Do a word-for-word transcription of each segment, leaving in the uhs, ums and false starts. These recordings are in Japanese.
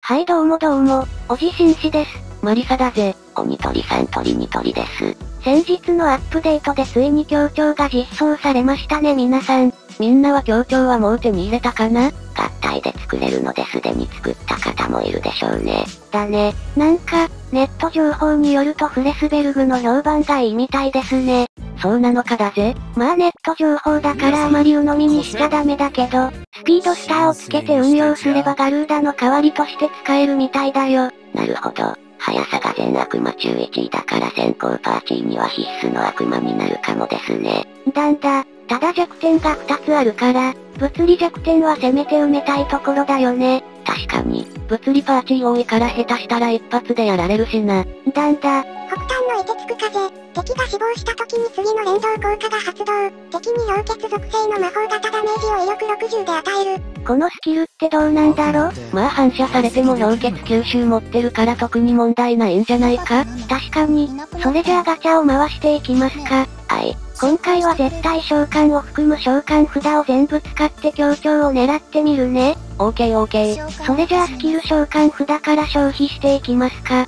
はいどうもどうも、おじしんしです。 マリサだぜ。鬼鳥さん鳥に鳥です。 先日のアップデートでついに協調が実装されましたね皆さん。 みんなは協調はもう手に入れたかな？ 合体で作れるのですでに作った方もいるでしょうね。 だね。なんか、ネット情報によるとフレスベルグの評判がいいみたいですね。 そうなのかだぜ。 まあネット情報だからあまり鵜呑みにしちゃダメだけど、スピードスターをつけて運用すればガルーダの代わりとして使えるみたいだよ。 なるほど。速さが全悪魔中いちいだから先行パーティーには必須の悪魔になるかもですね。 だんだ。ただ弱点がふたつあるから、物理弱点はせめて埋めたいところだよね。 確かに。 物理パーティー多いから下手したら一発でやられるしな。 だんだ。 北端の凍てつく風。敵が死亡した時に次の連動効果が発動。敵に氷結属性の魔法型ダメージを威力ろくじゅうで与える。 このスキルってどうなんだろ？ まあ反射されても氷結吸収持ってるから特に問題ないんじゃないか？ 確かに。それじゃあガチャを回していきますか。 はい。 今回は絶対召喚を含む召喚札を全部使って協調を狙ってみるね。 オーケーオーケー。 それじゃあスキル召喚札から消費していきますか。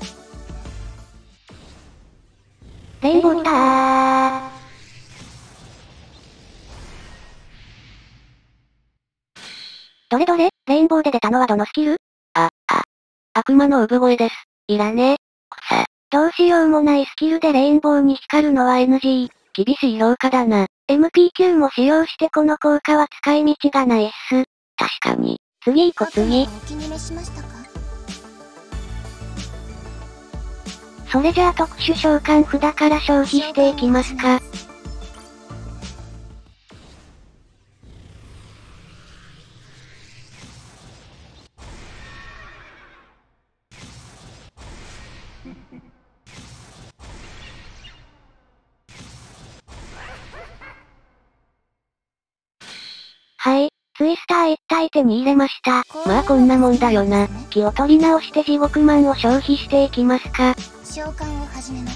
レインボースター。どれどれ、レインボーで出たのはどのスキル？ あ、あ。悪魔の産声です。 いらね。 草。 どうしようもないスキルでレインボーに光るのは エヌジー。 厳しい評価だな。 エムピーキュー も使用してこの効果は使い道がないっす。 確かに。 次行こ次。それじゃあ特殊召喚札から消費していきますか。はい、ツイスター一体手に入れました。 まあこんなもんだよな。 気を取り直して地獄マンを消費していきますか。 召喚を始めます。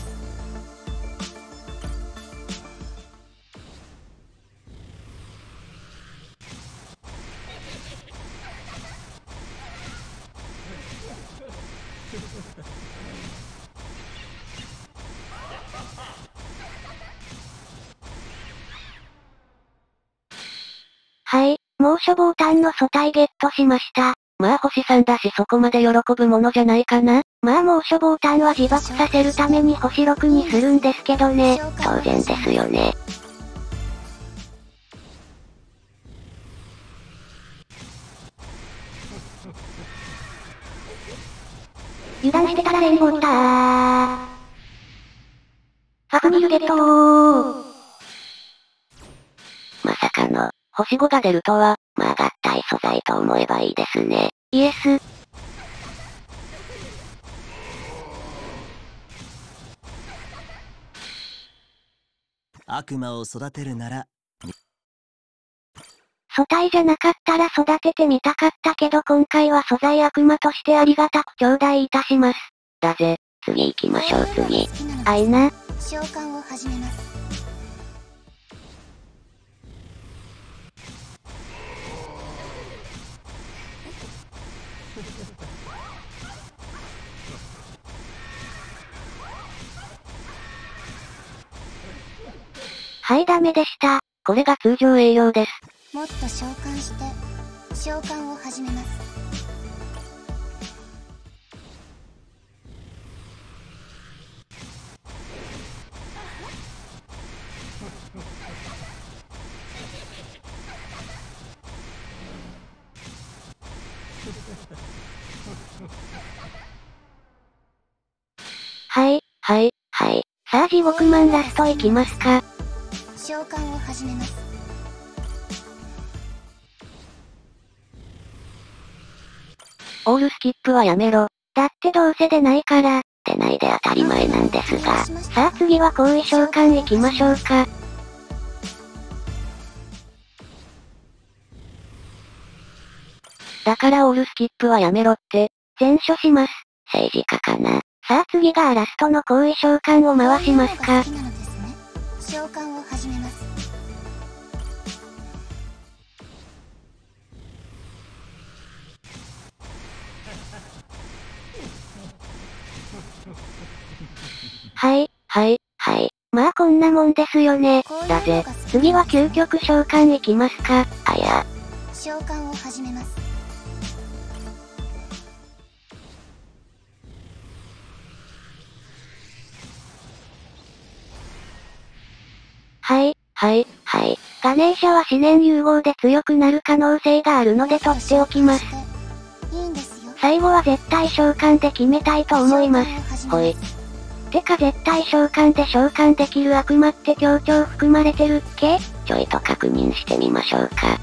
はい、猛暑ボタンの素体ゲットしました。 まあ星さんだしそこまで喜ぶものじゃないかな。 まあ猛暑ボタンは自爆させるために星ろくにするんですけどね。 当然ですよね。 油断してたらレインボー来たー。ファフニルゲットー。 まさかの、 星ごが出るとは、 まあ合体素材と思えばいいですね。 イエス。 悪魔を育てるなら、 素体じゃなかったら育ててみたかったけど今回は素材悪魔としてありがたく頂戴いたします。 だぜ。 次行きましょう次。 あいな。 召喚を始めます。 はいダメでした。 これが通常営業です。 もっと召喚して、召喚を始めます。 はい、 はい、 はい。 さあ地獄マンラスト行きますか。 召喚を始めます。 オールスキップはやめろ。 だってどうせ出ないから。 出ないで当たり前なんですが。 さあ次は高位召喚行きましょうか。 だからオールスキップはやめろって。 全処します。 政治家かな。 さあ次がラストの高位召喚を回しますか。 召喚を始めます。 はい、 はい、 はい。 まあこんなもんですよね。 だぜ。 次は究極召喚いきますか。 あや。 召喚を始めます。 はい、 はい、 はい。 ガネーシャは思念融合で強くなる可能性があるので取っておきます。 いいんですよ。 最後は絶対召喚で決めたいと思います。 ほい。 てか絶対召喚で召喚できる悪魔って協調含まれてるっけ？ ちょいと確認してみましょうか。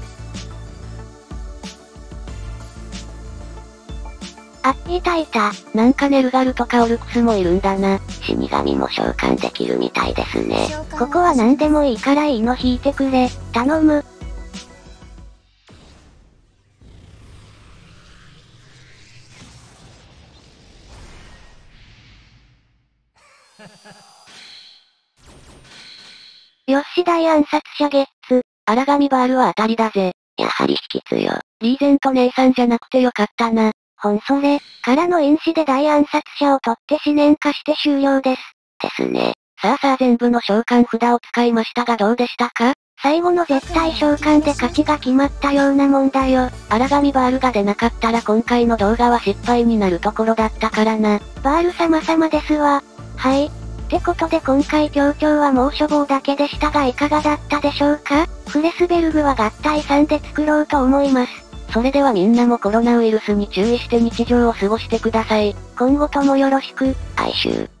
あ、いたいた。 なんかネルガルとかオルクスもいるんだな。 死神も召喚できるみたいですね。 ここは何でもいいからいいの引いてくれ。頼む。よし大暗殺者ゲッツ。 荒神バールは当たりだぜ。 やはり引き強。 リーゼント姉さんじゃなくてよかったな。 ほんそれ、からの因子で大暗殺者を取って思念化して終了です。 ですね。 さあさあ全部の召喚札を使いましたがどうでしたか？ 最後の絶対召喚で勝ちが決まったようなもんだよ。 荒神バールが出なかったら今回の動画は失敗になるところだったからな。 バール様様ですわ。はい。ってことで今回協調は猛暑棒だけでしたがいかがだったでしょうか？フレスベルグは合体さんで作ろうと思います。 それではみんなもコロナウイルスに注意して日常を過ごしてください。 今後ともよろしく。 哀愁。